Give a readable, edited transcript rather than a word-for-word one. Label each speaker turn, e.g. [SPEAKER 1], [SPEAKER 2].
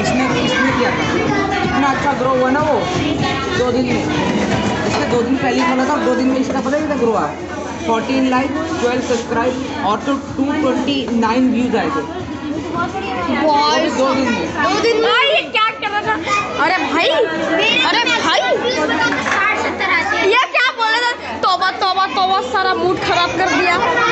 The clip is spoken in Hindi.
[SPEAKER 1] इसने किया था, इतना अच्छा ग्रो हुआ ना वो 2 दिन में। इसने 2 दिन पहले खोला था, 2 दिन में इसका पता है कितना ग्रो हुआ, 14 लाइक, 12 सब्सक्राइब और तो 229 व्यूज आए थे 2 दिन में।
[SPEAKER 2] 2 दिन में ये क्या कर रहा था? अरे भाई ये क्या बोल रहा था? तौबा तौबा तौबा, सारा मूड खराब कर दिया।